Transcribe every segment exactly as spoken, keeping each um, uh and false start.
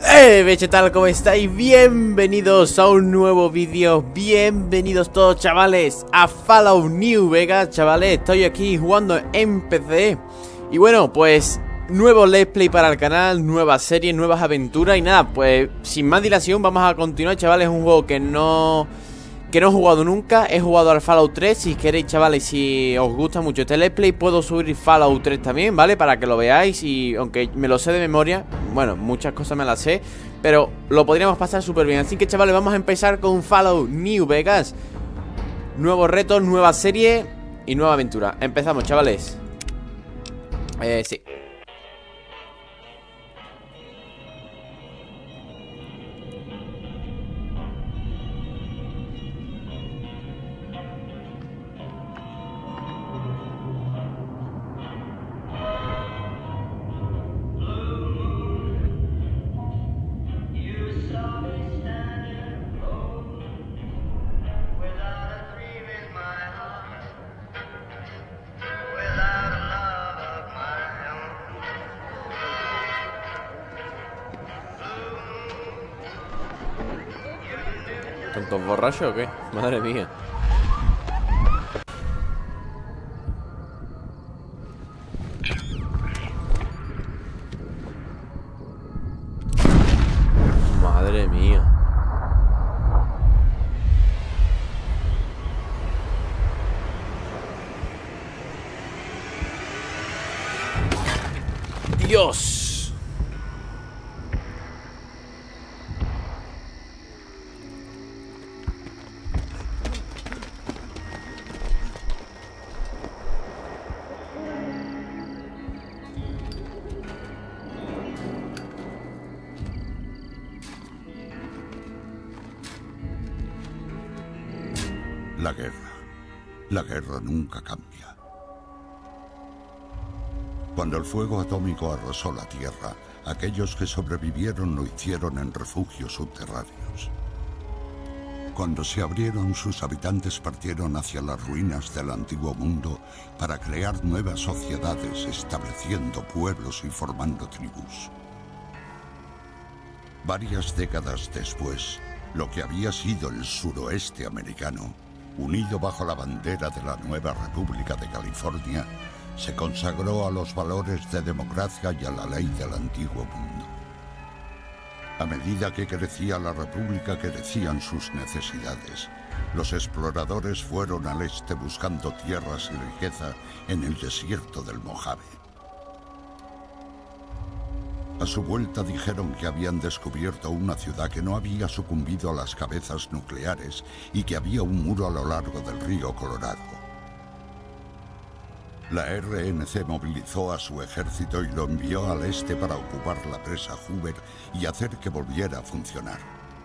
¡Eh, ¿qué tal? ¿Cómo estáis? Bienvenidos a un nuevo vídeo. Bienvenidos todos, chavales, a Fallout New Vegas. Chavales, estoy aquí jugando en P C. Y bueno, pues nuevo let's play para el canal, nuevas series, nuevas aventuras. Y nada, pues sin más dilación vamos a continuar, chavales. Es un juego que no... que no he jugado nunca. He jugado al Fallout tres. Si queréis, chavales, si os gusta mucho este let's play, puedo subir Fallout tres también, ¿vale? Para que lo veáis. Y aunque me lo sé de memoria, bueno, muchas cosas me las sé, pero lo podríamos pasar súper bien. Así que, chavales, vamos a empezar con Fallout New Vegas. Nuevos retos, nueva serie y nueva aventura. Empezamos, chavales. Eh, sí. ¿Tontos borrachos o qué? Madre mía. Madre mía. Dios. La guerra. La guerra nunca cambia. Cuando el fuego atómico arrasó la Tierra, aquellos que sobrevivieron lo hicieron en refugios subterráneos. Cuando se abrieron, sus habitantes partieron hacia las ruinas del antiguo mundo para crear nuevas sociedades, estableciendo pueblos y formando tribus. Varias décadas después, lo que había sido el suroeste americano, unido bajo la bandera de la nueva República de California, se consagró a los valores de democracia y a la ley del antiguo mundo. A medida que crecía la República, crecían sus necesidades. Los exploradores fueron al este buscando tierras y riqueza en el desierto del Mojave. A su vuelta dijeron que habían descubierto una ciudad que no había sucumbido a las cabezas nucleares y que había un muro a lo largo del río Colorado. La R N C movilizó a su ejército y lo envió al este para ocupar la presa Hoover y hacer que volviera a funcionar.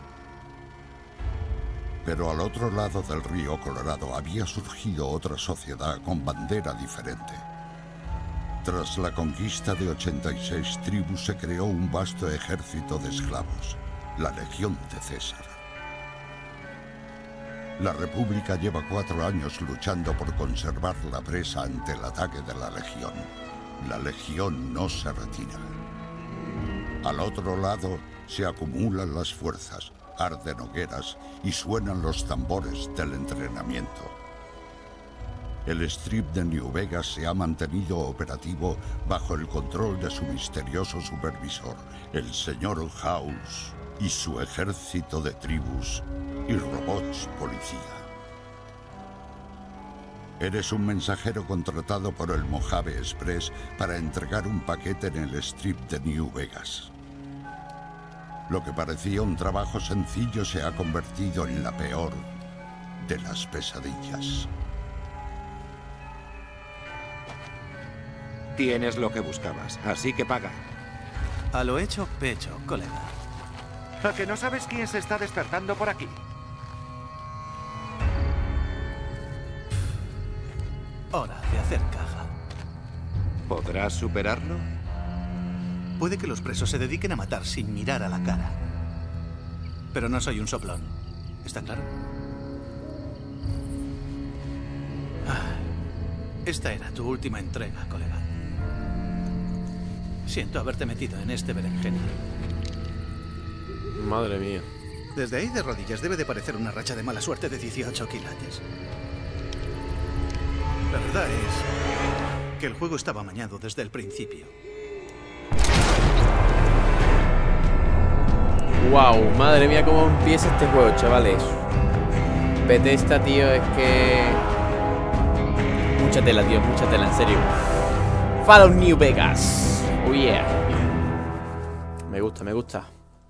Pero al otro lado del río Colorado había surgido otra sociedad con bandera diferente. Tras la conquista de ochenta y seis tribus se creó un vasto ejército de esclavos, la Legión de César. La República lleva cuatro años luchando por conservar la presa ante el ataque de la Legión. La Legión no se retira. Al otro lado se acumulan las fuerzas, arden hogueras y suenan los tambores del entrenamiento. El Strip de New Vegas se ha mantenido operativo bajo el control de su misterioso supervisor, el señor House, y su ejército de tribus y robots policía. Eres un mensajero contratado por el Mojave Express para entregar un paquete en el Strip de New Vegas. Lo que parecía un trabajo sencillo se ha convertido en la peor de las pesadillas. Tienes lo que buscabas, así que paga. A lo hecho, pecho, colega. ¿A que no sabes quién se está despertando por aquí? Hora de hacer caja. ¿Podrás superarlo? Puede que los presos se dediquen a matar sin mirar a la cara. Pero no soy un soplón. ¿Está claro? Ah, esta era tu última entrega, colega. Siento haberte metido en este berenjena. Madre mía. Desde ahí de rodillas debe de parecer una racha de mala suerte de dieciocho quilates. La verdad es que el juego estaba amañado desde el principio. Wow, madre mía, cómo empieza este juego, chavales. Bethesda, tío, es que... Mucha tela, tío, mucha tela, en serio. Fallout New Vegas. Oh yeah. Me gusta, me gusta.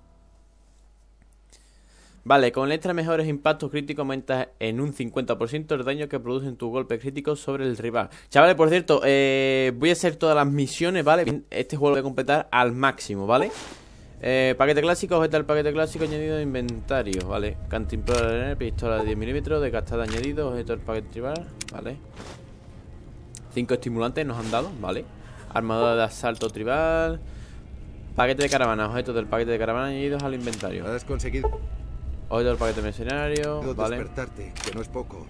Vale, con extra mejores impactos críticos aumentas en un cincuenta por ciento el daño que producen tus golpes críticos sobre el rival. Chavales, por cierto, eh, voy a hacer todas las misiones, ¿vale? Este juego lo voy a completar al máximo, ¿vale? Eh, paquete clásico, objeto el paquete clásico añadido de inventario, ¿vale? Cantimplora, pistola de diez milímetros, desgastada añadido, objeto del paquete tribal, ¿vale? Cinco estimulantes nos han dado, ¿vale? Armadura de asalto tribal. Paquete de caravana, objetos del paquete de caravana añadidos al inventario. Has conseguido Objeto del paquete mercenario, ¿vale? despertarte, que no es poco.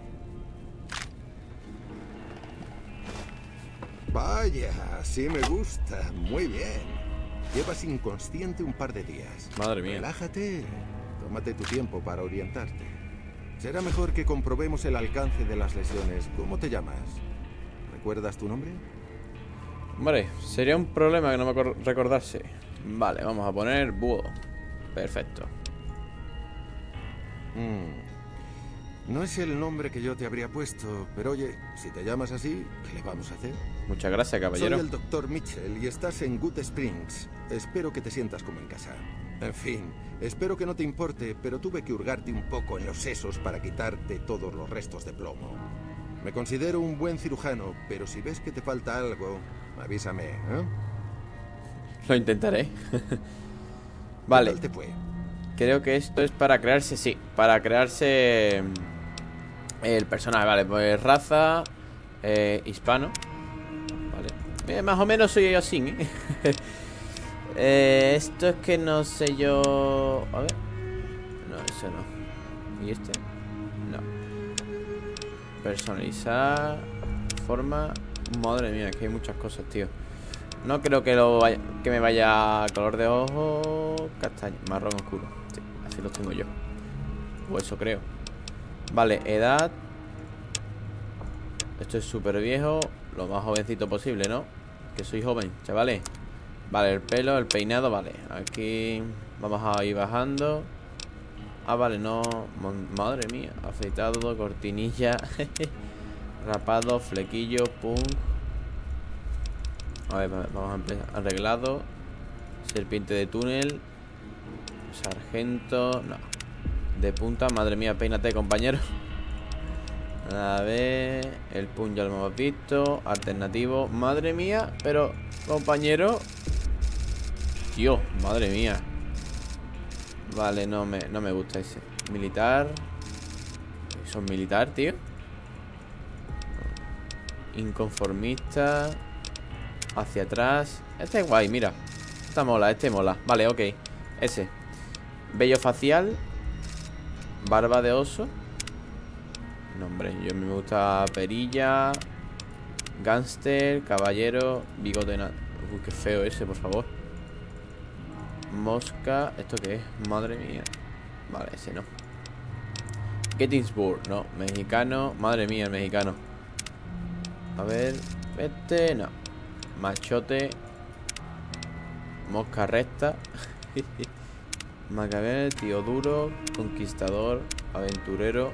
Vaya, sí me gusta. Muy bien. Llevas inconsciente un par de días. Madre mía. Relájate. Tómate tu tiempo para orientarte. Será mejor que comprobemos el alcance de las lesiones. ¿Cómo te llamas? ¿Recuerdas tu nombre? Hombre, sería un problema que no me recordase. Vale, vamos a poner búho. Perfecto. Mm. No es el nombre que yo te habría puesto, pero oye, si te llamas así, ¿qué le vamos a hacer? Muchas gracias, caballero. Soy el doctor Mitchell y estás en Good Springs. Espero que te sientas como en casa. En fin, espero que no te importe, pero tuve que hurgarte un poco en los sesos para quitarte todos los restos de plomo. Me considero un buen cirujano, pero si ves que te falta algo, avísame, ¿eh? Lo intentaré. Vale. ¿Qué tal te fue? Creo que esto es para crearse, sí, para crearse el personaje, vale, pues raza, eh, hispano. Vale, eh, más o menos soy yo así, ¿eh? eh, Esto es que no sé yo... A ver. No, eso no. ¿Y este? No. Personalizar. Forma. Madre mía, que hay muchas cosas, tío. No creo que lo vaya, que me vaya color de ojo castaño, marrón oscuro. Sí, así lo tengo yo. O eso creo. Vale, edad. Esto es súper viejo. Lo más jovencito posible, ¿no? Que soy joven, chavales. Vale, el pelo, el peinado, vale. Aquí vamos a ir bajando. Ah, vale, no. Madre mía. Afeitado, cortinilla. Rapado, flequillo, pum. A ver, vamos a empezar. Arreglado. Serpiente de túnel. Sargento. No. De punta. Madre mía, peínate, compañero. A ver. El pun ya lo hemos visto. Alternativo. Madre mía. Pero, compañero. Tío, madre mía. Vale, no me, no me gusta ese. Militar. Son militar, tío. Inconformista. Hacia atrás. Este es guay, mira. Esta mola, este mola. Vale, ok. Ese. Vello facial. Barba de oso. No, hombre, yo a mí me gusta perilla. Gánster, caballero. Bigote na... Uy, qué feo ese, por favor. Mosca. ¿Esto qué es? Madre mía. Vale, ese no. Gettysburg, no. Mexicano. Madre mía, el mexicano. A ver. Este, no. Machote. Mosca recta. Macabel, tío duro. Conquistador. Aventurero.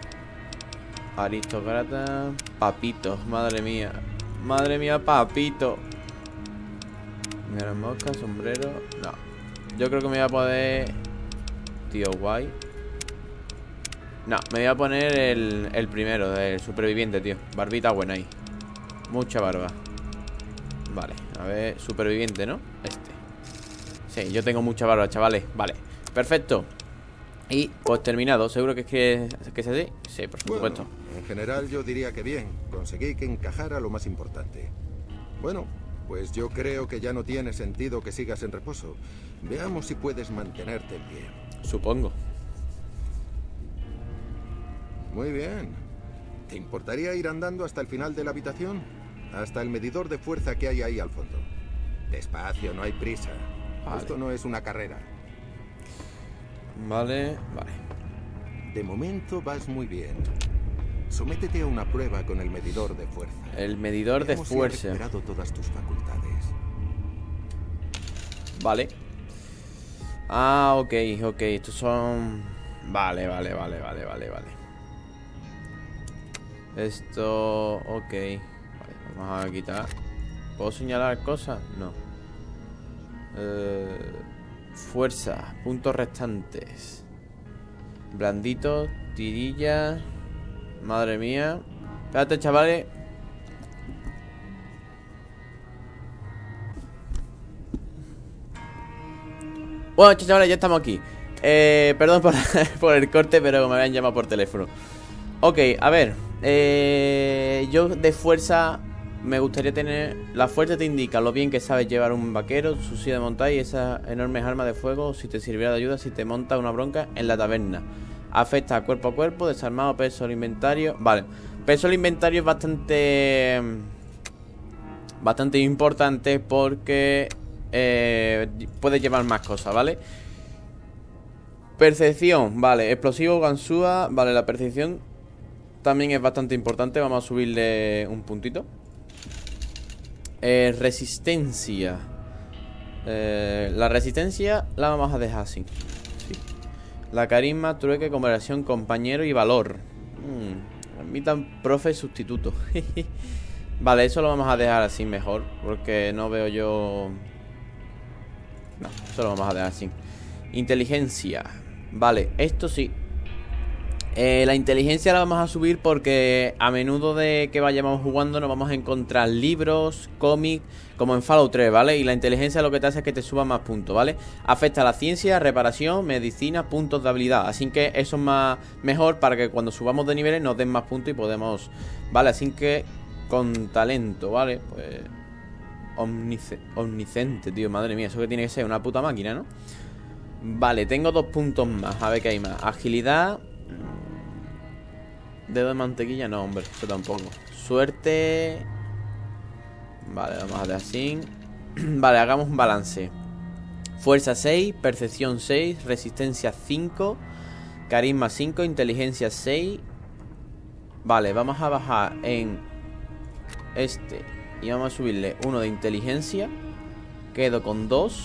Aristócrata. Papito, madre mía. Madre mía, papito. Gran mosca, sombrero. No. Yo creo que me voy a poner tío guay. No, me voy a poner el, el primero, el superviviente, tío. Barbita buena ahí. Mucha barba. Vale, a ver, superviviente, ¿no? Este. Sí, yo tengo mucha barba, chavales. Vale, perfecto. Y pues terminado, seguro que es que, que es así. Sí, por supuesto. Bueno, en general yo diría que bien. Conseguí que encajara lo más importante. Bueno, pues yo creo que ya no tiene sentido que sigas en reposo. Veamos si puedes mantenerte en pie. Supongo. Muy bien. ¿Te importaría ir andando hasta el final de la habitación? Hasta el medidor de fuerza que hay ahí al fondo. Despacio, no hay prisa. Vale. Esto no es una carrera. Vale, vale. De momento vas muy bien. Sométete a una prueba con el medidor de fuerza. El medidor de Veamos si has fuerza. recuperado todas tus facultades. Vale. Ah, ok, ok. Estos son... Vale, vale, vale, vale, vale, vale. Esto... Ok. Vale, vamos a quitar. ¿Puedo señalar cosas? No. Eh, fuerza. Puntos restantes. Blandito. Tirilla. Madre mía. Espérate, chavales. Bueno, chavales, ya estamos aquí. Eh, perdón por, por el corte, pero me habían llamado por teléfono. Ok, a ver. Eh, yo de fuerza me gustaría tener... La fuerza te indica lo bien que sabes llevar un vaquero, su silla de montar y esas enormes armas de fuego, si te sirviera de ayuda si te monta una bronca en la taberna. Afecta a cuerpo a cuerpo, desarmado, peso al inventario. Vale, peso al inventario es bastante... Bastante importante porque... Eh, puedes llevar más cosas, ¿vale? Percepción, vale. Explosivo, ganzúa. Vale, la percepción también es bastante importante. Vamos a subirle un puntito. eh, Resistencia. eh, La resistencia la vamos a dejar así. Sí. La carisma, trueque, conversación, compañero y valor. hmm. Admitan profe sustituto. Vale, eso lo vamos a dejar así mejor, porque no veo yo... No, eso lo vamos a dejar así. Inteligencia. Vale, esto sí. eh, La inteligencia la vamos a subir porque a menudo de que vayamos jugando nos vamos a encontrar libros, cómics, como en Fallout tres, ¿vale? Y la inteligencia lo que te hace es que te suba más puntos, ¿vale? Afecta a la ciencia, reparación, medicina, puntos de habilidad. Así que eso es más mejor para que cuando subamos de niveles nos den más puntos y podemos... Vale, así que con talento, ¿vale? Pues... Omnice omnicente, tío, madre mía. Eso que tiene que ser una puta máquina, ¿no? Vale, tengo dos puntos más. A ver qué hay más. Agilidad. Dedo de mantequilla, no, hombre, eso tampoco. Suerte. Vale, vamos a dejar así. Vale, hagamos un balance. Fuerza seis, percepción seis, resistencia cinco, carisma cinco, inteligencia seis. Vale, vamos a bajar en este y vamos a subirle uno de inteligencia. Quedo con dos.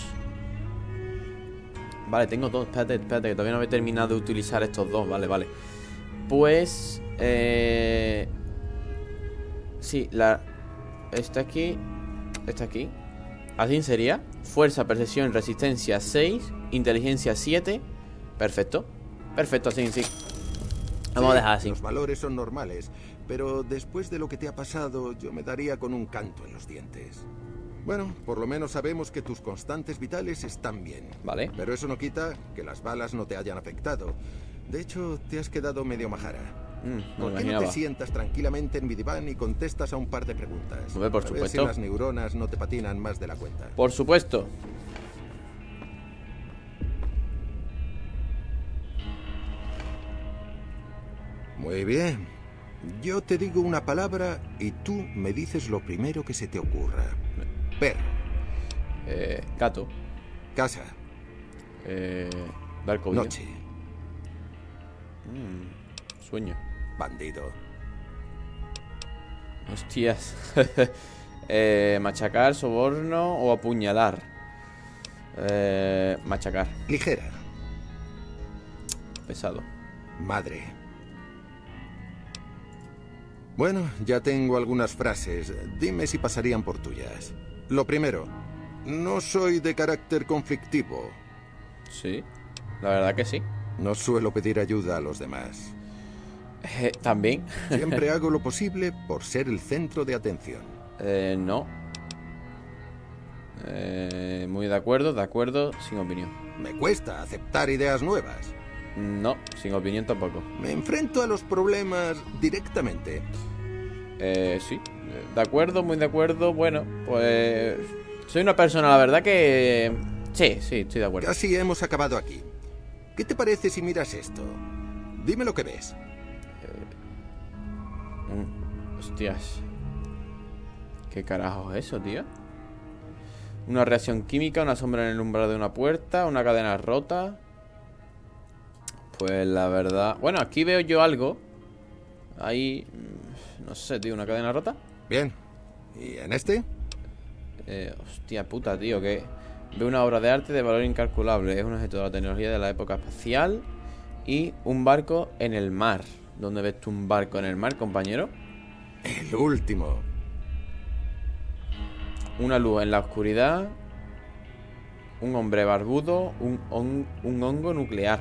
Vale, tengo dos. Espérate, espérate, que todavía no he terminado de utilizar estos dos. Vale, vale. Pues... Eh... Sí, la... Esta aquí... Esta aquí. Así sería. Fuerza, percepción, resistencia seis, inteligencia siete. Perfecto. Perfecto, así, sí. Vamos Sí, a dejar así. Los valores son normales, pero después de lo que te ha pasado, yo me daría con un canto en los dientes. Bueno, por lo menos sabemos que tus constantes vitales están bien. Vale. Pero eso no quita que las balas no te hayan afectado. De hecho, te has quedado medio majara. Mm, me ¿Por qué no imaginaba. te sientas tranquilamente en mi diván y contestas a un par de preguntas? Hombre, por A ver supuesto. si las neuronas no te patinan más de la cuenta. Por supuesto. Muy bien. Yo te digo una palabra y tú me dices lo primero que se te ocurra. Perro. Eh, gato. Casa. Eh, barco vídeo. Noche. Mm, sueño. Bandido. Hostias. eh, machacar, soborno o apuñalar. Eh, machacar. Ligera. Pesado. Madre. Bueno, ya tengo algunas frases. Dime si pasarían por tuyas. Lo primero, no soy de carácter conflictivo. Sí, la verdad que sí. No suelo pedir ayuda a los demás. Eh, También. Siempre hago lo posible por ser el centro de atención. Eh, no. Eh, muy de acuerdo, de acuerdo, sin opinión. Me cuesta aceptar ideas nuevas. No, sin opinión tampoco. Me enfrento a los problemas directamente. Eh, sí, de acuerdo, muy de acuerdo. Bueno, pues soy una persona, la verdad que... Sí, sí, estoy de acuerdo. Casi hemos acabado aquí. ¿Qué te parece si miras esto? Dime lo que ves. Mm, hostias. ¿Qué carajo es eso, tío? Una reacción química, una sombra en el umbral de una puerta, una cadena rota. Pues la verdad... Bueno, aquí veo yo algo. Ahí... No sé, tío, una cadena rota. Bien. ¿Y en este? Eh, hostia puta, tío, que... Veo una obra de arte de valor incalculable. Es un objeto de la tecnología de la época espacial. Y un barco en el mar. ¿Dónde ves tú un barco en el mar, compañero? El último. Una luz en la oscuridad. Un hombre barbudo. Un, on, un hongo nuclear.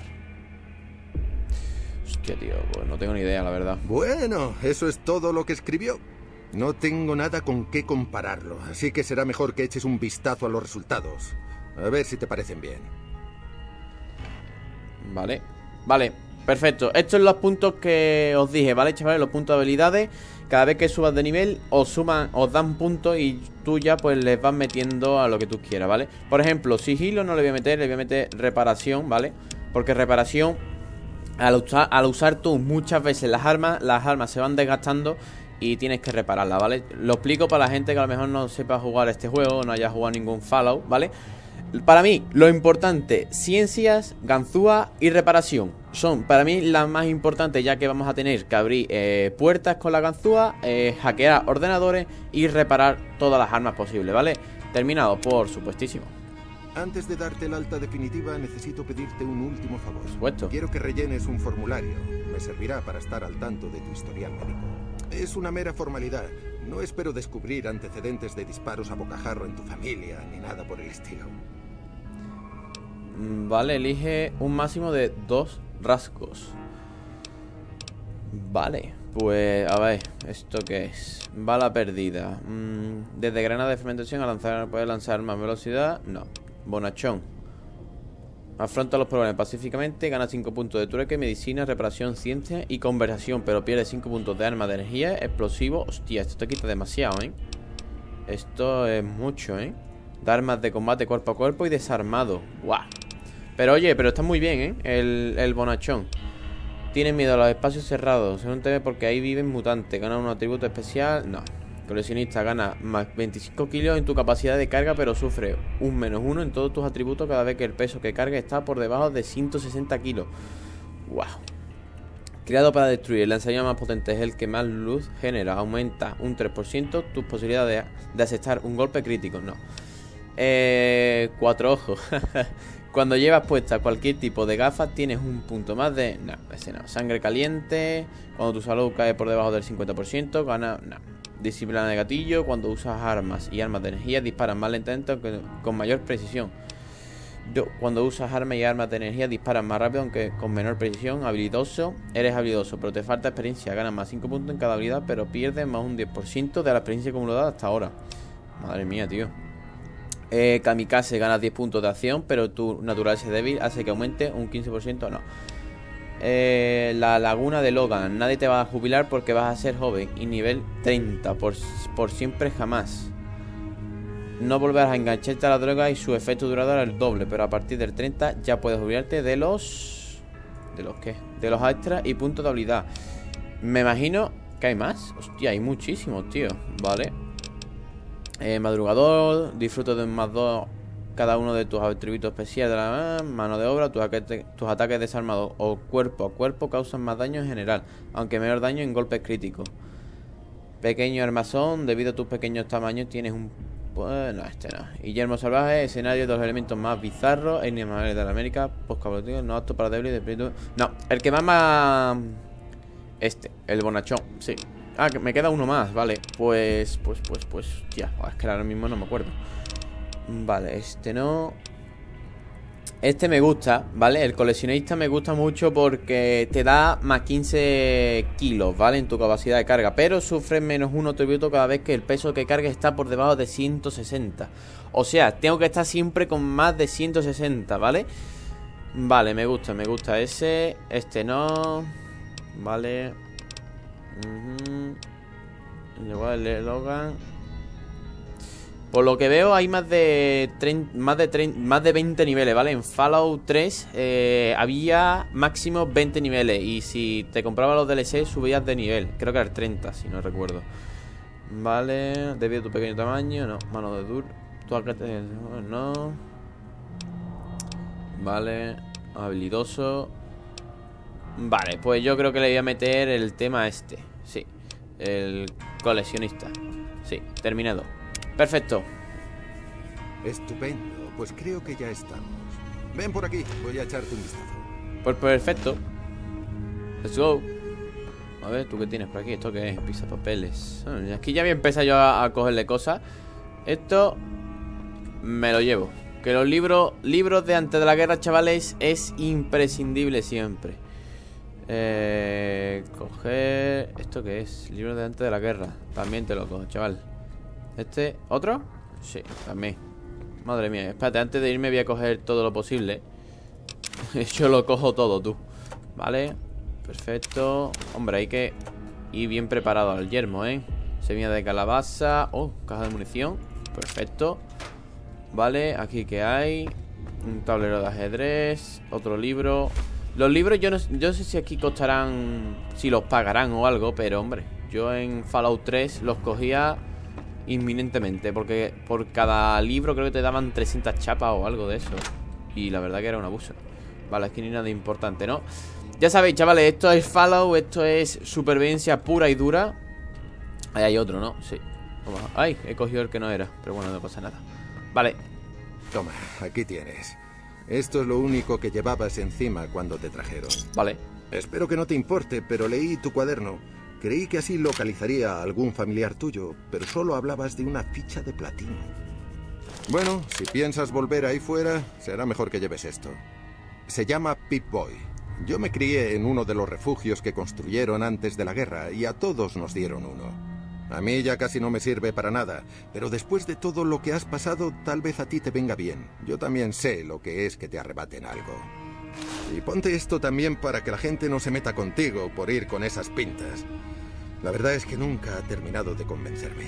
Hostia, tío, pues no tengo ni idea, la verdad. Bueno, eso es todo lo que escribió. No tengo nada con qué compararlo, así que será mejor que eches un vistazo a los resultados. A ver si te parecen bien. Vale, vale, perfecto. Estos son los puntos que os dije, ¿vale, chavales? Los puntos de habilidades. Cada vez que subas de nivel, os suman, os dan puntos y tú ya pues les vas metiendo a lo que tú quieras, ¿vale? Por ejemplo, sigilo no le voy a meter, le voy a meter reparación, ¿vale? Porque reparación, al usar, al usar tú muchas veces las armas, las armas se van desgastando y tienes que repararla, ¿vale? Lo explico para la gente que a lo mejor no sepa jugar este juego o no haya jugado ningún Fallout, ¿vale? Para mí, lo importante, ciencias, ganzúa y reparación son para mí las más importantes, ya que vamos a tener que abrir eh, puertas con la ganzúa, eh, hackear ordenadores y reparar todas las armas posibles, ¿vale? Terminado, por supuestísimo. Antes de darte el alta definitiva, necesito pedirte un último favor. Por supuesto. Quiero que rellenes un formulario. Me servirá para estar al tanto de tu historial médico. Es una mera formalidad. No espero descubrir antecedentes de disparos a bocajarro en tu familia, ni nada por el estilo. Vale, elige un máximo de dos rasgos. Vale, pues a ver, ¿esto qué es? Bala perdida. mm, Desde granada de fermentación a lanzar, ¿puedes lanzar más velocidad? No. Bonachón. Afronta los problemas pacíficamente. Gana cinco puntos de trueque, medicina, reparación, ciencia y conversación. Pero pierde cinco puntos de arma, de energía, explosivo. Hostia, esto te quita demasiado, ¿eh? Esto es mucho, ¿eh? De armas de combate cuerpo a cuerpo y desarmado. ¡Guau! Pero oye, pero está muy bien, ¿eh? El, el bonachón. Tienes miedo a los espacios cerrados. Se no te ve porque ahí viven mutantes. Gana un atributo especial. No. Coleccionista gana más veinticinco kilos en tu capacidad de carga, pero sufre un menos uno en todos tus atributos cada vez que el peso que carga está por debajo de ciento sesenta kilos. Wow. Creado para destruir. El lanzallamas más potente es el que más luz genera. Aumenta un tres por ciento tus posibilidades de, de aceptar un golpe crítico. No. Eh, cuatro ojos. Cuando llevas puesta cualquier tipo de gafas tienes un punto más de... No, ese no. Sangre caliente. Cuando tu salud cae por debajo del cincuenta por ciento gana... No. Disciplina de gatillo. Cuando usas armas y armas de energía disparan más lentamente aunque con mayor precisión. Do, cuando usas armas y armas de energía disparan más rápido aunque con menor precisión. Habilidoso. Eres habilidoso pero te falta experiencia. Ganas más cinco puntos en cada habilidad pero pierdes más un diez por ciento de la experiencia acumulada hasta ahora. Madre mía, tío. eh, Kamikaze, ganas diez puntos de acción pero tu naturaleza débil hace que aumente un quince por ciento. No. Eh, la laguna de Logan. Nadie te va a jubilar porque vas a ser joven. Y nivel treinta. Por, por siempre jamás. No volverás a engancharte a la droga y su efecto duradero es el doble. Pero a partir del treinta ya puedes jubilarte de los... ¿De los qué? De los extras y puntos de habilidad. Me imagino que hay más. Hostia, hay muchísimos, tío. Vale. eh, Madrugador. Disfruta de un más dos cada uno de tus atributos especiales de la mano de obra. Tus, ataques, tus ataques desarmados o cuerpo a cuerpo causan más daño en general, aunque menor daño en golpes críticos. Pequeño armazón. Debido a tus pequeños tamaños tienes un... Bueno, este no. Y yermo salvaje. Escenario de los elementos más bizarros en animales de la América. Postcabalístico. No apto para débiles de espíritu. No, el que más más... Este, el bonachón, sí. Ah, que me queda uno más, vale. Pues, pues, pues, pues ya, es que ahora mismo no me acuerdo. Vale, este no. Este me gusta, ¿vale? El coleccionista me gusta mucho porque te da más quince kilos, ¿vale? En tu capacidad de carga, pero sufres menos uno atributo cada vez que el peso que cargues está por debajo de ciento sesenta. O sea, tengo que estar siempre con más de ciento sesenta, ¿vale? Vale, me gusta, me gusta ese. Este no. Vale. uh-huh. Igual el Logan. Por lo que veo hay más de treinta, más de treinta, más de veinte niveles, ¿vale? En Fallout tres eh, había máximo veinte niveles. Y si te comprabas los D L C subías de nivel. Creo que era treinta, si no recuerdo. Vale, debido a tu pequeño tamaño. No, mano de dur. Tu alcance, no. Vale, habilidoso. Vale, pues yo creo que le voy a meter el tema este. Sí, el coleccionista. Sí, terminado. Perfecto. Estupendo, pues creo que ya estamos. Ven por aquí, voy a echarte un vistazo. Pues perfecto. Let's go. A ver, ¿tú qué tienes por aquí? ¿Esto qué es? Pisapapeles. Ah, aquí ya voy a empezar yo a, a cogerle cosas. Esto me lo llevo. Que los libros Libros de antes de la guerra, chavales, es imprescindible siempre. Eh, coger... ¿Esto qué es? Libros de antes de la guerra. También te lo cojo, chaval. ¿Este? ¿Otro? Sí, también. Madre mía, espérate, antes de irme voy a coger todo lo posible. Yo lo cojo todo, tú. Vale, perfecto. Hombre, hay que ir bien preparado al yermo, ¿eh? Semilla de calabaza. Oh, caja de munición. Perfecto. Vale, aquí que hay un tablero de ajedrez. Otro libro. Los libros yo no, yo no sé si aquí costarán, si los pagarán o algo, pero hombre, yo en Fallout tres los cogía inminentemente, porque por cada libro creo que te daban trescientas chapas o algo de eso. Y la verdad que era un abuso. Vale, aquí ni nada importante, ¿no? Ya sabéis, chavales, esto es Fallout, esto es supervivencia pura y dura. Ahí hay otro, ¿no? Sí. Ay, he cogido el que no era, pero bueno, no pasa nada. Vale. Toma, aquí tienes. Esto es lo único que llevabas encima cuando te trajeron. Vale. Espero que no te importe, pero leí tu cuaderno. Creí que así localizaría a algún familiar tuyo, pero solo hablabas de una ficha de platino. Bueno, si piensas volver ahí fuera, será mejor que lleves esto. Se llama Pip-Boy. Yo me crié en uno de los refugios que construyeron antes de la guerra y a todos nos dieron uno. A mí ya casi no me sirve para nada, pero después de todo lo que has pasado, tal vez a ti te venga bien. Yo también sé lo que es que te arrebaten algo. Y ponte esto también para que la gente no se meta contigo por ir con esas pintas. La verdad es que nunca ha terminado de convencerme.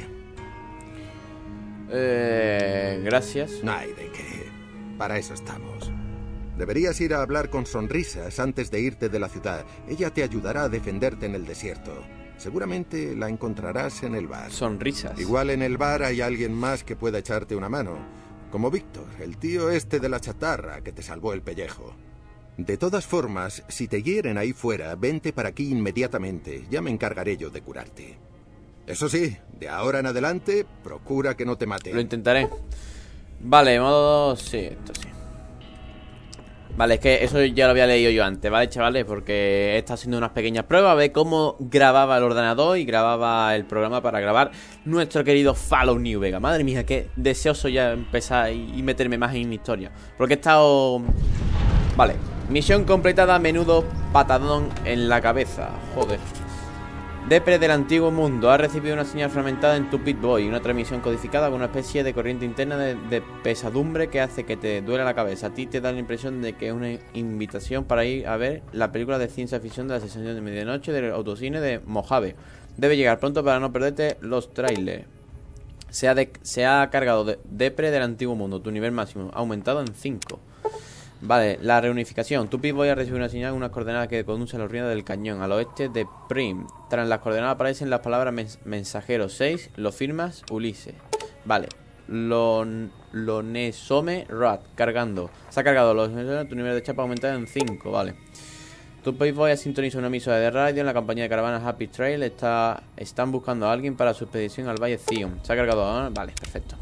Eh... Gracias. No hay de qué. Para eso estamos. Deberías ir a hablar con Sonrisas antes de irte de la ciudad. Ella te ayudará a defenderte en el desierto. Seguramente la encontrarás en el bar. Sonrisas. Igual en el bar hay alguien más que pueda echarte una mano. Como Víctor, el tío este de la chatarra que te salvó el pellejo. De todas formas, si te hieren ahí fuera, vente para aquí inmediatamente. Ya me encargaré yo de curarte. Eso sí, de ahora en adelante, procura que no te maten. Lo intentaré. Vale, modo... Sí, esto sí. Vale, es que eso ya lo había leído yo antes, ¿vale, chavales? Porque he estado haciendo unas pequeñas pruebas a ver cómo grababa el ordenador y grababa el programa para grabar nuestro querido Fallout New Vegas. Madre mía, qué deseoso ya empezar y meterme más en mi historia. Porque he estado... Vale, misión completada, menudo patadón en la cabeza. Joder. Depre del antiguo mundo, has recibido una señal fragmentada en tu Pip-Boy, una transmisión codificada con una especie de corriente interna de, de pesadumbre que hace que te duele la cabeza. A ti te da la impresión de que es una invitación para ir a ver la película de ciencia ficción de la sesión de medianoche del autocine de Mojave. Debe llegar pronto para no perderte los trailers. Se ha, de, se ha cargado de, Depre del antiguo mundo, tu nivel máximo ha aumentado en cinco. Vale, la reunificación. Tu Pip-Boy a recibir una señal, unas coordenadas que conducen a los ríos del cañón, al oeste de Prim. Tras las coordenadas aparecen las palabras mens mensajero seis, lo firmas Ulises. Vale, lo, lo Nesome Rat, cargando. Se ha cargado los tu nivel de chapa ha aumentado en cinco, vale. Tu Pip-Boy ha sintonizado una emisora de radio en la compañía de caravanas Happy Trail. Está, están buscando a alguien para su expedición al Valle Zion. Se ha cargado, ¿no? Vale, perfecto.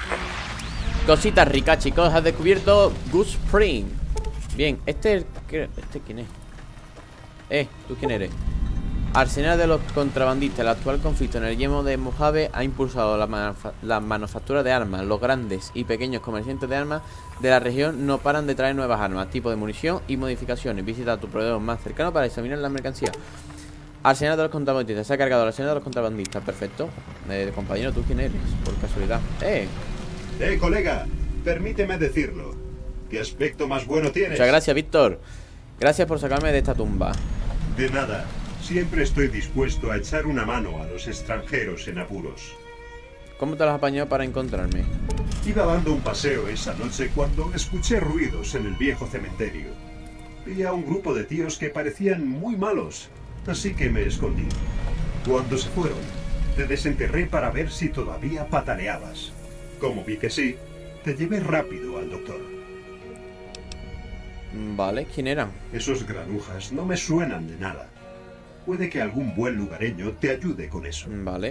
Cositas ricas, chicos. Has descubierto Goose Spring. Bien, este es el... ¿Este quién es? Eh, ¿tú quién eres? Arsenal de los contrabandistas. El actual conflicto en el yemo de Mojave ha impulsado la, manufa la manufactura de armas. Los grandes y pequeños comerciantes de armas de la región no paran de traer nuevas armas, tipos de munición y modificaciones. Visita a tu proveedor más cercano para examinar la mercancía. Arsenal de los contrabandistas. Se ha cargado el arsenal de los contrabandistas. Perfecto. Eh, compañero, ¿tú quién eres? Por casualidad. Eh... Eh, colega, permíteme decirlo. ¿Qué aspecto más bueno tienes? Muchas gracias, Víctor. Gracias por sacarme de esta tumba. De nada. Siempre estoy dispuesto a echar una mano a los extranjeros en apuros. ¿Cómo te las has apañado para encontrarme? Iba dando un paseo esa noche cuando escuché ruidos en el viejo cementerio. Vi a un grupo de tíos que parecían muy malos, así que me escondí. Cuando se fueron, te desenterré para ver si todavía pataleabas. Como vi que sí, te llevé rápido al doctor. Vale, ¿quién eran? Esos granujas no me suenan de nada. Puede que algún buen lugareño te ayude con eso. Vale.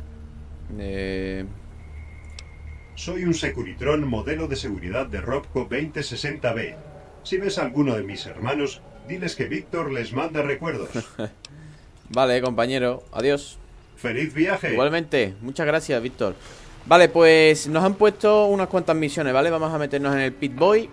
Eh... Soy un Securitrón modelo de seguridad de Robco veinte sesenta B. Si ves a alguno de mis hermanos, diles que Víctor les manda recuerdos. Vale, compañero. Adiós. ¡Feliz viaje! Igualmente. Muchas gracias, Víctor. Vale, pues nos han puesto unas cuantas misiones, ¿vale? Vamos a meternos en el Pit Boy.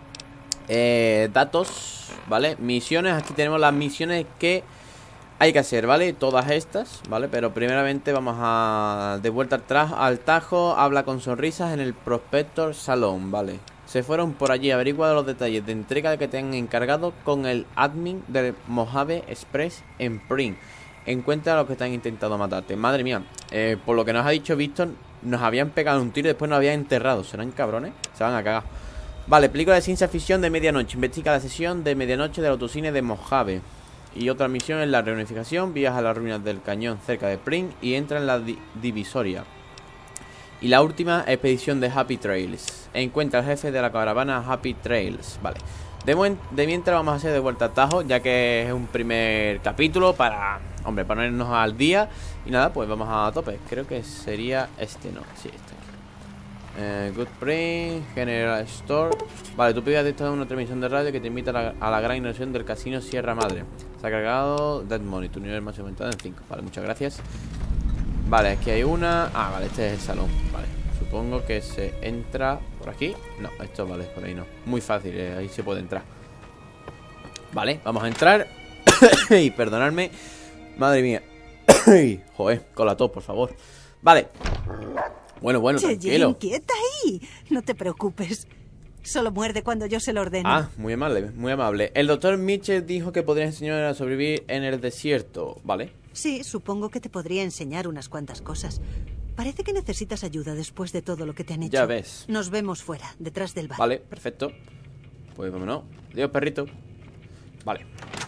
Eh, datos, ¿vale? Misiones. Aquí tenemos las misiones que hay que hacer, ¿vale? Todas estas, ¿vale? Pero primeramente vamos a... De vuelta atrás al Tajo. Habla con sonrisas en el Prospector Salón, ¿vale? Se fueron por allí, averigua los detalles de entrega que te han encargado con el admin del Mojave Express en Pring. Encuentra a los que te han intentado matarte. Madre mía, eh, por lo que nos ha dicho Víctor, nos habían pegado un tiro y después nos habían enterrado. ¿Serán cabrones? Se van a cagar. Vale, película de ciencia ficción de medianoche. Investiga la sesión de medianoche del autocine de Mojave. Y otra misión es la reunificación. Viaja a las ruinas del cañón cerca de Pring y entra en la di divisoria. Y la última, expedición de Happy Trails. Encuentra al jefe de la caravana Happy Trails. Vale. De, de mientras vamos a hacer de vuelta a Tajo, ya que es un primer capítulo para, hombre, ponernos al día. Y nada, pues vamos a tope. Creo que sería este, no, sí, este aquí. Eh, Good Print, General Store. Vale, tú pides esto una transmisión de radio que te invita a la, a la gran inversión del casino Sierra Madre. Se ha cargado Dead Money, tu nivel más aumentado en cinco. Vale, muchas gracias. Vale, aquí hay una. Ah, vale, este es el salón. Vale, supongo que se entra por aquí. No, esto vale, por ahí no. Muy fácil, eh, ahí se puede entrar. Vale, vamos a entrar. Y perdonadme. Madre mía. Joder, con la tos, por favor. Vale. Bueno, bueno, Cheyenne, tranquilo. quieta ahí. No te preocupes. Solo muerde cuando yo se lo ordene. Ah, muy amable, muy amable. El doctor Mitchell dijo que podría enseñar a sobrevivir en el desierto. Vale. Sí, supongo que te podría enseñar unas cuantas cosas. Parece que necesitas ayuda después de todo lo que te han hecho. Ya ves. Nos vemos fuera, detrás del bar. Vale, perfecto. Pues vámonos. Adiós, perrito. Vale.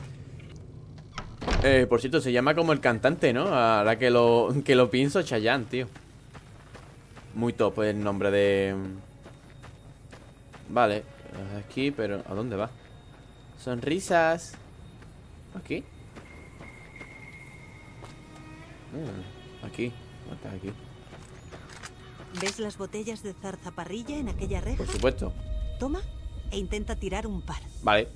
Eh, por cierto, se llama como el cantante, ¿no? Ahora que lo, que lo pienso, Chayanne, tío. Muy top el nombre de... Vale, aquí, pero ¿a dónde va? Sonrisas. ¿Aquí? Mm, aquí, ¿cómo estás aquí? ¿Ves las botellas de zarzaparrilla en aquella reja? Por supuesto. Toma e intenta tirar un par. Vale.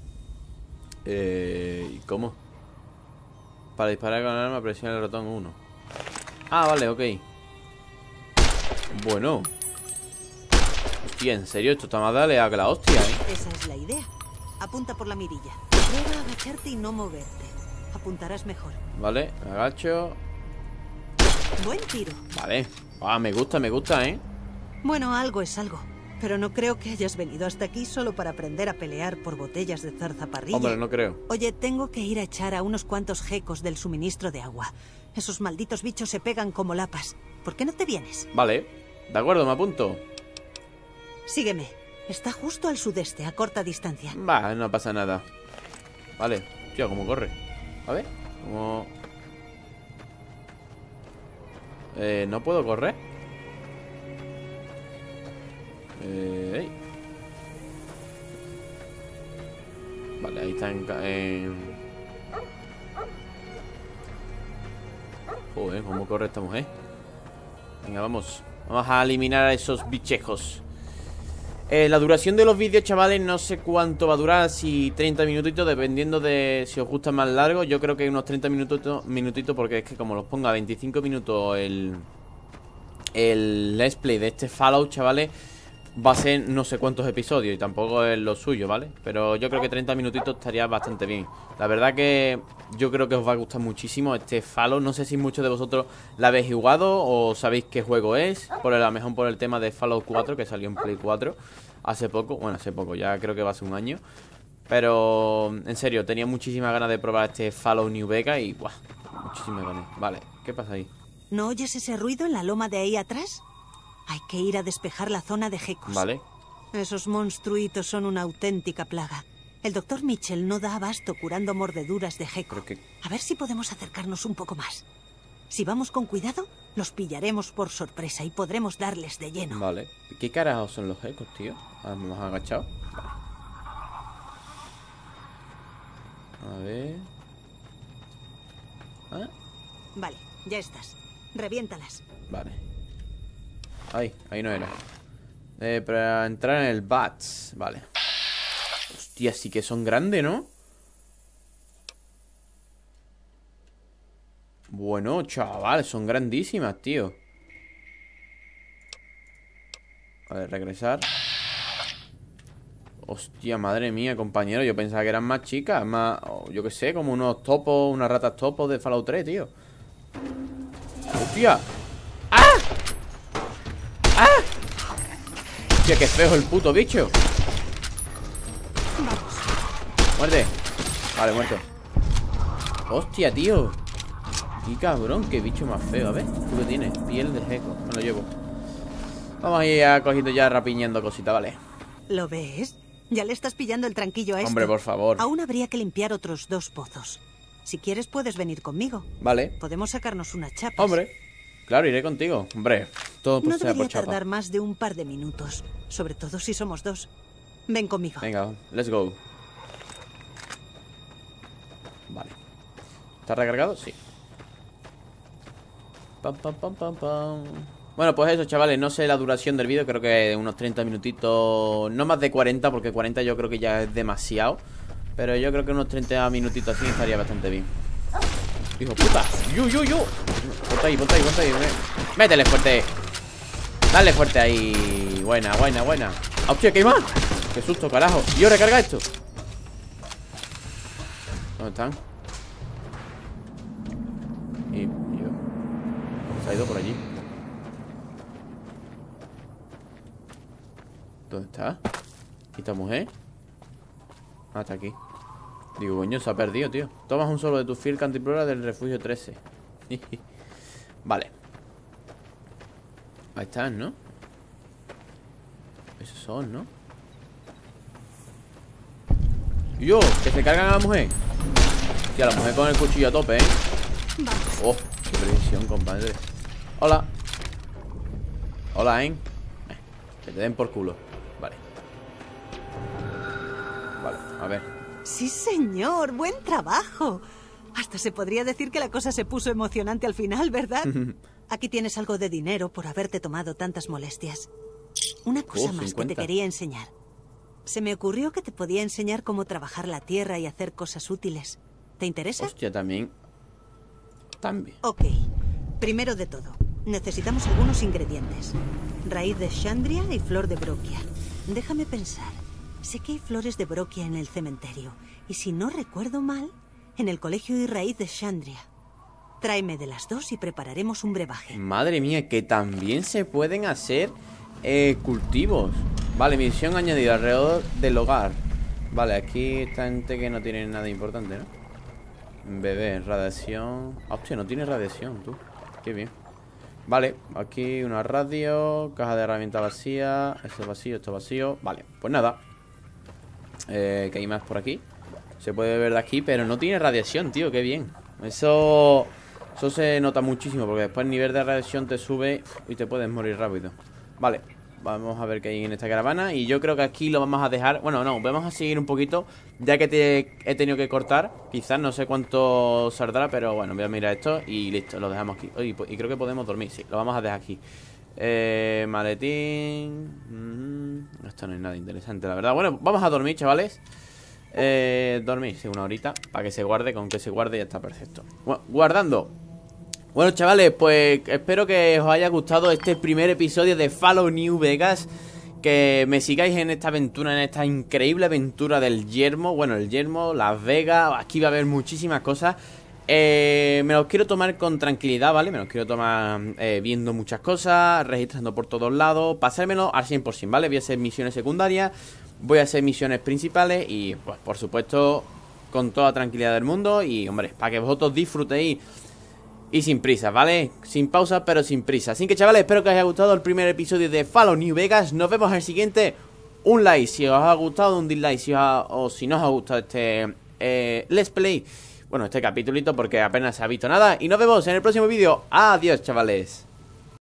Eh, ¿y cómo? Para disparar con el arma presiona el ratón uno. Ah, vale, ok. Bueno. Hostia, ¿en serio? Esto está más dale a que la hostia, ¿eh? Esa es la idea. Apunta por la mirilla. Prueba a agacharte y no moverte. Apuntarás mejor. Vale, me agacho. Buen tiro. Vale. Ah, me gusta, me gusta, ¿eh? Bueno, algo es algo. Pero no creo que hayas venido hasta aquí solo para aprender a pelear por botellas de zarzaparrilla. Hombre, no creo. Oye, tengo que ir a echar a unos cuantos gecos del suministro de agua. Esos malditos bichos se pegan como lapas. ¿Por qué no te vienes? Vale. De acuerdo, me apunto. Sígueme. Está justo al sudeste, a corta distancia. Va, no pasa nada. Vale. Tío, ¿cómo corre? A ver. ¿Cómo...? Eh, ¿no puedo correr? Eh... Vale, ahí está en... en... Joder, ¿cómo corre esta mujer? Venga, vamos. Vamos a eliminar a esos bichejos. Eh, la duración de los vídeos, chavales, no sé cuánto va a durar. Si treinta minutitos, dependiendo de si os gusta más largo. Yo creo que unos treinta minutitos, minutitos porque es que como los ponga veinticinco minutos el, el let's play de este Fallout, chavales, va a ser no sé cuántos episodios y tampoco es lo suyo, ¿vale? Pero yo creo que treinta minutitos estaría bastante bien. La verdad que yo creo que os va a gustar muchísimo este Fallout. No sé si muchos de vosotros la habéis jugado o sabéis qué juego es. Por el, a lo mejor por el tema de Fallout cuatro, que salió en Play cuatro hace poco. Bueno, hace poco, ya creo que va a ser un año. Pero, en serio, tenía muchísimas ganas de probar este Fallout New Vegas y, ¡buah! Muchísimas ganas. Vale, ¿qué pasa ahí? ¿No oyes ese ruido en la loma de ahí atrás? Hay que ir a despejar la zona de gecos. Vale. Esos monstruitos son una auténtica plaga. El doctor Mitchell no da abasto curando mordeduras de geco. Creo que... A ver si podemos acercarnos un poco más. Si vamos con cuidado, los pillaremos por sorpresa y podremos darles de lleno. Vale. ¿Qué carajos son los gecos, tío? Ah, ¿me hemos agachado? Vale. Vale, ya estás. Reviéntalas. Vale. Ahí, ahí no era. Eh, para entrar en el Bats. Vale. Hostia, sí que son grandes, ¿no? Bueno, chaval, son grandísimas, tío. A ver, regresar. Hostia, madre mía, compañero. Yo pensaba que eran más chicas. Más, oh, yo qué sé, como unos topos, unas ratas topos de Fallout tres, tío. Hostia. ¡Ah! ¡Ah! Hostia, qué feo el puto bicho. Muerte. Vale, muerto. Hostia, tío. Qué cabrón, qué bicho más feo. A ver, ¿tú qué tienes? Piel de gecko. Me lo llevo. Vamos a ir a cogiendo ya rapiñando cositas, vale. ¿Lo ves? Ya le estás pillando el tranquillo a esto. Hombre, por favor. Aún habría que limpiar otros dos pozos. Si quieres puedes venir conmigo. Vale. Podemos sacarnos unas chapas. Hombre, claro, iré contigo. Hombre, todo por No sea por debería chapa. tardar más de un par de minutos. Sobre todo si somos dos. Ven conmigo. Venga, let's go. Vale. ¿Está recargado? Sí. Pam, pam, pam, pam, pam. Bueno, pues eso, chavales, no sé la duración del vídeo. Creo que unos treinta minutitos. No más de cuarenta, porque cuarenta yo creo que ya es demasiado. Pero yo creo que unos treinta minutitos así estaría bastante bien. Hijo puta. ¡Yu, yu, yu! Ponte ahí, ponte ahí, ponte ahí. Métele fuerte. Dale fuerte ahí. Buena, buena, buena. ¡Hostia, que hay más! ¡Qué susto, carajo! ¿Y yo recarga esto? ¿Dónde están? Y yo. Se ha ido por allí. ¿Dónde está? ¿Y esta mujer? Ah, está aquí. Digo, coño, se ha perdido, tío. Tomas un solo de tu fiel cantimplora del refugio trece. Vale. Ahí están, ¿no? Esos son, ¿no? ¡Yo! ¡Que se cargan a la mujer! Tía, la mujer con el cuchillo a tope, ¿eh? ¡Oh! ¡Qué precisión, compadre! ¡Hola! Hola, ¿eh? eh que te den por culo. Vale. Vale, a ver. Sí, señor. Buen trabajo. Hasta se podría decir que la cosa se puso emocionante al final, ¿verdad? Aquí tienes algo de dinero por haberte tomado tantas molestias. Una cosa Oh, más cincuenta. que te quería enseñar. Se me ocurrió que te podía enseñar cómo trabajar la tierra y hacer cosas útiles. ¿Te interesa? Hostia, también. También. Ok. Primero de todo, necesitamos algunos ingredientes. Raíz de Chandria y flor de broquia. Déjame pensar. Sé que hay flores de broquia en el cementerio. Y si no recuerdo mal, en el colegio hay raíz de Chandria. Tráeme de las dos y prepararemos un brebaje. Madre mía, que también se pueden hacer eh, cultivos. Vale, misión añadida alrededor del hogar. Vale, aquí está gente que no tiene nada importante, ¿no? Bebé, radiación. Hostia, no tiene radiación, tú. Qué bien. Vale, aquí una radio. Caja de herramientas vacía. Esto vacío, esto vacío. Vale, pues nada. Eh, ¿qué hay más por aquí? Se puede ver de aquí, pero no tiene radiación, tío, qué bien. Eso... Eso se nota muchísimo, porque después el nivel de radiación te sube y te puedes morir rápido. Vale, vamos a ver qué hay en esta caravana. Y yo creo que aquí lo vamos a dejar. Bueno, no, vamos a seguir un poquito, ya que te he tenido que cortar. Quizás no sé cuánto saldrá, pero bueno, voy a mirar esto y listo, lo dejamos aquí. Y, y creo que podemos dormir, sí, lo vamos a dejar aquí. Eh, maletín. mm, Esto no es nada interesante, la verdad. Bueno, vamos a dormir, chavales. Eh, dormir, sí, una horita, para que se guarde. Con que se guarde ya está perfecto. Bueno, guardando. Bueno, chavales, pues espero que os haya gustado este primer episodio de Fallout New Vegas. Que me sigáis en esta aventura, en esta increíble aventura del yermo. Bueno, el yermo, Las Vegas, aquí va a haber muchísimas cosas. eh, Me los quiero tomar con tranquilidad, ¿vale? Me los quiero tomar eh, viendo muchas cosas, registrando por todos lados, pasármelo al cien por cien, ¿vale? Voy a hacer misiones secundarias, voy a hacer misiones principales y, pues, por supuesto, con toda tranquilidad del mundo. Y, hombre, para que vosotros disfrutéis y sin prisa, ¿vale? Sin pausa, pero sin prisa. Así que, chavales, espero que os haya gustado el primer episodio de Fallout New Vegas. Nos vemos en el siguiente. Un like si os ha gustado, un dislike si os ha, o si no os ha gustado este eh, Let's Play. Bueno, este capitulito, porque apenas se ha visto nada. Y nos vemos en el próximo vídeo. Adiós, chavales.